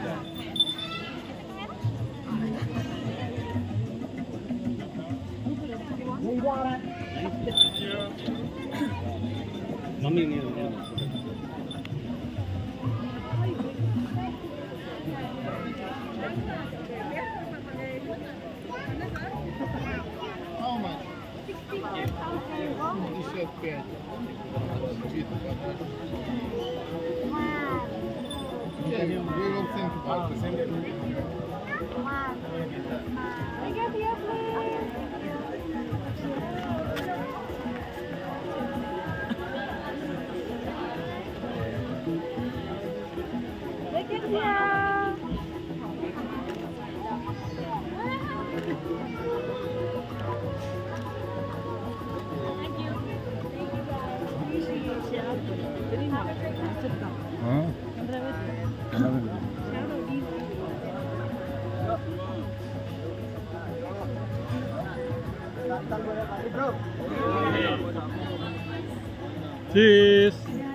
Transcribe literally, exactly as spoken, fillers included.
Mami ini. How much? T-shirt pant. Yeah, we will think about it. Huh? Cheers.